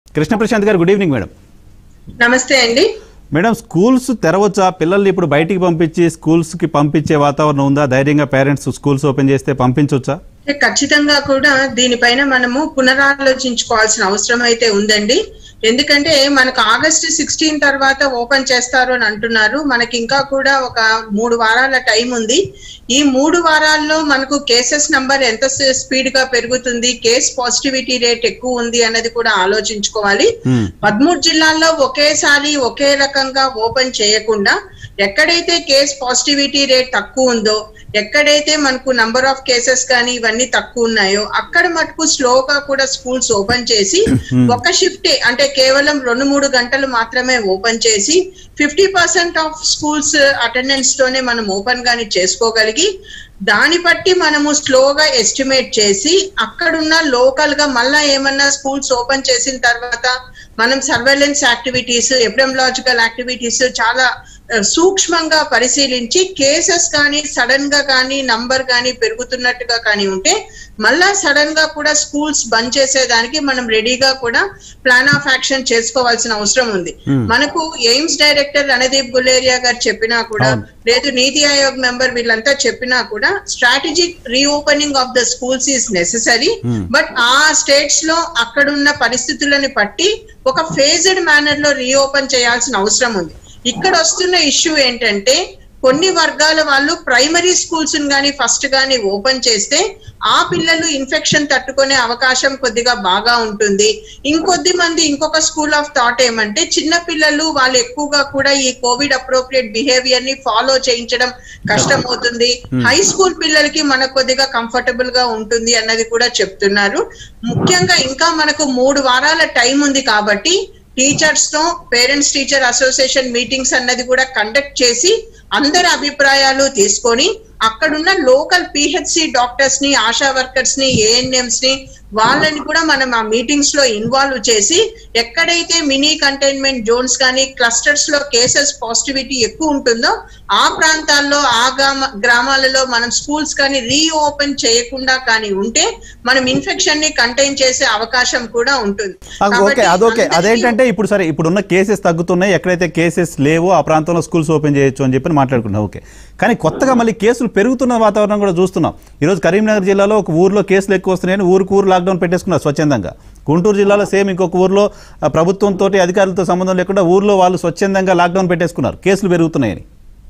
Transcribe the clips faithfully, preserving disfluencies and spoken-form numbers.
కృష్ణ ప్రశాంత్ గారు good evening madam. నమస్తే అండి మేడం. స్కూల్స్ తెరవచ్చా? పిల్లల్ని ఇప్పుడు బయటికి పంపించి స్కూల్స్కి పంపించే వాతావరణం ఉందా? ధైర్యంగా పేరెంట్స్ స్కూల్స్ ఓపెన్ చేస్తే పంపించవచ్చా? ఖచ్చితంగా కూడా దీనిపైన మనము పునరాలోచించుకోవాల్సిన అవసరం అయితే ఉందండి. ఎందుకంటే మనకు ఆగస్టు సిక్స్టీన్ తర్వాత ఓపెన్ చేస్తారు అని అంటున్నారు. మనకి ఇంకా కూడా ఒక మూడు వారాల టైం ఉంది. ఈ మూడు వారాల్లో మనకు కేసెస్ నంబర్ ఎంత స్పీడ్ గా పెరుగుతుంది, కేస్ పాజిటివిటీ రేట్ ఎక్కువ ఉంది అన్నది కూడా ఆలోచించుకోవాలి. పదమూడు జిల్లాల్లో ఒకేసారి ఒకే రకంగా ఓపెన్ చేయకుండా ఎక్కడైతే కేస్ పాజిటివిటీ రేట్ తక్కువ ఉందో, ఎక్కడైతే మనకు నంబర్ ఆఫ్ కేసెస్ కానీ ఇవన్నీ తక్కువ ఉన్నాయో అక్కడ మటుకు స్లోగా కూడా స్కూల్స్ ఓపెన్ చేసి ఒక షిఫ్టే అంటే కేవలం రెండు మూడు గంటలు మాత్రమే ఓపెన్ చేసి fifty percent of schools attendance తోనే మనం ఓపెన్ గాని చేసుకోగలిగి దాన్ని బట్టి మనము స్లోగా ఎస్టిమేట్ చేసి అక్కడున్న లోకల్ గా మళ్ళా ఏమన్నా స్కూల్స్ ఓపెన్ చేసిన తర్వాత మనం సర్వేలెన్స్ యాక్టివిటీస్, ఎపిడెమియాలజికల్ యాక్టివిటీస్ చాలా సూక్ష్మంగా పరిశీలించి కేసెస్ కానీ సడన్ గా కానీ నంబర్ కానీ పెరుగుతున్నట్టుగా కానీ ఉంటే మళ్ళా సడన్ గా కూడా స్కూల్స్ బంద్ చేసేదానికి మనం రెడీగా కూడా ప్లాన్ ఆఫ్ యాక్షన్ చేసుకోవాల్సిన అవసరం ఉంది. మనకు ఎయిమ్స్ డైరెక్టర్ రణదీప్ గులేరియా గారు చెప్పినా కూడా, లేదు నీతి ఆయోగ్ మెంబర్ వీళ్ళంతా చెప్పినా కూడా strategic reopening of the schools is necessary. But ఆ స్టేట్స్ లో అక్కడున్న పరిస్థితులను బట్టి ఒక ఫేజ్డ్ మేనర్ లో రీఓపెన్ చేయాల్సిన అవసరం ఉంది. ఇక్కడ వస్తున్న ఇష్యూ ఏంటంటే కొన్ని వర్గాల వాళ్ళు ప్రైమరీ స్కూల్స్ గానీ ఫస్ట్ గానీ ఓపెన్ చేస్తే ఆ పిల్లలు ఇన్ఫెక్షన్ తట్టుకునే అవకాశం కొద్దిగా బాగా ఉంటుంది. ఇంకొద్ది మంది ఇంకొక స్కూల్ ఆఫ్ థాట్ ఏమంటే చిన్న పిల్లలు వాళ్ళు ఎక్కువగా కూడా ఈ కోవిడ్ అప్రోప్రియేట్ బిహేవియర్ ని ఫాలో చేయించడం కష్టం అవుతుంది, హై స్కూల్ పిల్లలకి మనకు కొద్దిగా కంఫర్టబుల్ గా ఉంటుంది అన్నది కూడా చెప్తున్నారు. ముఖ్యంగా ఇంకా మనకు మూడు వారాల టైం ఉంది కాబట్టి టీచర్స్ తో పేరెంట్స్ టీచర్ అసోసియేషన్ మీటింగ్స్ అన్నది కూడా కండక్ట్ చేసి అందరి అభిప్రాయాలు తీసుకొని అక్కడున్న లోకల్ పిహెచ్సి డాక్టర్స్ ని, ఆశా వర్కర్స్ ని, ఏఎన్ఎంస్ ని వాళ్ళని కూడా మనం ఆ మీటింగ్స్ లో ఇన్వాల్వ్ చేసి ఎక్కడైతే మినీ కంటైన్మెంట్ జోన్స్ కానీ క్లస్టర్స్ లో కేసెస్ పాజిటివిటీ ఎక్కువ ఉంటుందో ఆ ప్రాంతాల్లో ఆ గ్రామాలలో మనం స్కూల్స్ కానీ రీఓపెన్ చేయకుండా కానీ ఉంటే మనం ఇన్ఫెక్షన్ ని కంటైన్ చేసే అవకాశం కూడా ఉంటుంది. అదొకే అదేంటంటే ఇప్పుడు సరే ఇప్పుడున్న కేసెస్ తగ్గుతున్నాయి, ఎక్కడైతే కేసెస్ లేవో ఆ ప్రాంతంలో స్కూల్స్ ఓపెన్ చేయొచ్చు అని చెప్పి మాట్లాడుకున్నాం. ఓకే, కానీ కొత్తగా మళ్ళీ కేసులు పెరుగుతున్న వాతావరణం కూడా చూస్తున్నాం. ఈరోజు కరీంనగర్ జిల్లాలో ఒక ఊర్లో కేసులు ఎక్కువ వస్తున్నాయని ఊరికి ఊరు లాక్డౌన్ పెట్టేసుకున్నారు స్వచ్ఛందంగా. గుంటూరు జిల్లాలో సేమ్ ఇంకొక ఊర్లో ప్రభుత్వంతో అధికారులతో సంబంధం లేకుండా ఊర్లో వాళ్ళు స్వచ్ఛందంగా లాక్డౌన్ పెట్టేసుకున్నారు కేసులు పెరుగుతున్నాయని.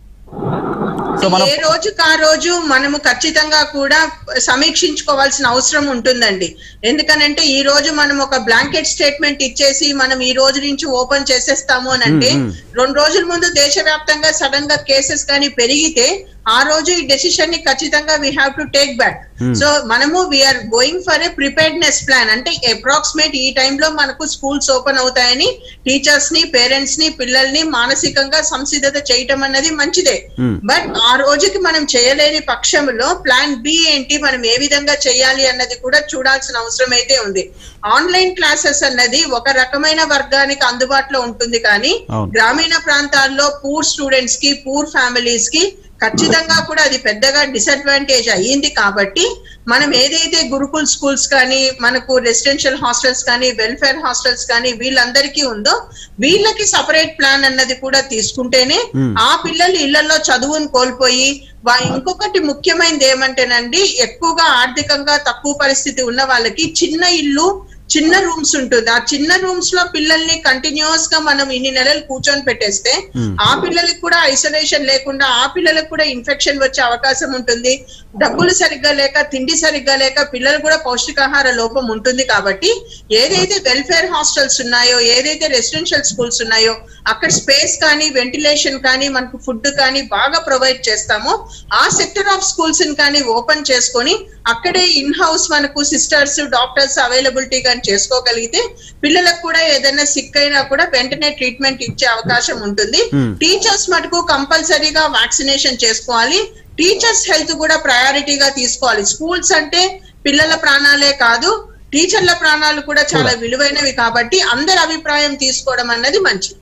ఏ రోజుకి ఆ రోజు మనము ఖచ్చితంగా కూడా సమీక్షించుకోవాల్సిన అవసరం ఉంటుందండి. ఎందుకనంటే ఈ రోజు మనం ఒక బ్లాంకెట్ స్టేట్మెంట్ ఇచ్చేసి మనం ఈ రోజు నుంచి ఓపెన్ చేసేస్తాము అని అంటే రెండు రోజుల ముందు దేశవ్యాప్తంగా సడన్ గా కేసెస్ కానీ పెరిగితే ఆ రోజు ఈ డెసిషన్ ని ఖచ్చితంగా we have to take back. So మనము we are going for a preparedness plan. అంటే అప్రాక్సిమేట్ ఈ టైంలో మనకు స్కూల్స్ ఓపెన్ అవుతాయని టీచర్స్ ని, పేరెంట్స్ ని, పిల్లల్ని మానసికంగా సంసిద్ధత చేయటం అన్నది మంచిదే. బట్ ఆ రోజుకి మనం చేయలేని పక్షంలో ప్లాన్ బి ఏంటి, మనం ఏ విధంగా చేయాలి అన్నది కూడా చూడాల్సిన అవసరం అయితే ఉంది. ఆన్లైన్ క్లాసెస్ అన్నది ఒక రకమైన వర్గానికి అందుబాటులో ఉంటుంది, కానీ గ్రామీణ ప్రాంతాల్లో పూర్ స్టూడెంట్స్ కి, పూర్ ఫ్యామిలీస్ కి ఖచ్చితంగా కూడా అది పెద్దగా డిసడ్వాంటేజ్ అయ్యింది. కాబట్టి మనం ఏదైతే గురుకుల్ స్కూల్స్ కానీ, మనకు రెసిడెన్షియల్ హాస్టల్స్ కానీ, వెల్ఫేర్ హాస్టల్స్ కానీ వీళ్ళందరికీ ఉందో వీళ్ళకి సపరేట్ ప్లాన్ అన్నది కూడా తీసుకుంటేనే ఆ పిల్లలు ఇళ్లలో చదువును కోల్పోయి ఇంకొకటి ముఖ్యమైనది ఏమంటేనండి, ఎక్కువగా ఆర్థికంగా తక్కువ పరిస్థితి ఉన్న వాళ్ళకి చిన్న ఇల్లు, చిన్న రూమ్స్ ఉంటుంది. ఆ చిన్న రూమ్స్ లో పిల్లల్ని కంటిన్యూస్ గా మనం ఇన్ని నెలలు కూర్చొని పెట్టేస్తే ఆ పిల్లలకి కూడా ఐసోలేషన్ లేకుండా ఆ పిల్లలకు కూడా ఇన్ఫెక్షన్ వచ్చే అవకాశం ఉంటుంది. డబ్బులు సరిగ్గా లేక, తిండి సరిగ్గా లేక పిల్లలు కూడా పౌష్టికాహార లోపం ఉంటుంది. కాబట్టి ఏదైతే వెల్ఫేర్ హాస్టల్స్ ఉన్నాయో, ఏదైతే రెసిడెన్షియల్ స్కూల్స్ ఉన్నాయో అక్కడ స్పేస్ కానీ, వెంటిలేషన్ కానీ, మనకు ఫుడ్ కానీ బాగా ప్రొవైడ్ చేస్తామో ఆ సెక్టర్ ఆఫ్ స్కూల్స్ కానీ ఓపెన్ చేసుకొని అక్కడే ఇన్ హౌస్ మనకు సిస్టర్స్, డాక్టర్స్ అవైలబిలిటీ కానీ చేసుకోగలిగితే పిల్లలకు కూడా ఏదైనా సిక్ అయినా కూడా వెంటనే ట్రీట్మెంట్ ఇచ్చే అవకాశం ఉంటుంది. టీచర్స్ మటుకు కంపల్సరీగా వ్యాక్సినేషన్ చేసుకోవాలి. టీచర్స్ హెల్త్ కూడా ప్రయారిటీగా తీసుకోవాలి. స్కూల్స్ అంటే పిల్లల ప్రాణాలే కాదు, టీచర్ల ప్రాణాలు కూడా చాలా విలువైనవి. కాబట్టి అందరి అభిప్రాయం తీసుకోవడం అన్నది మంచిది.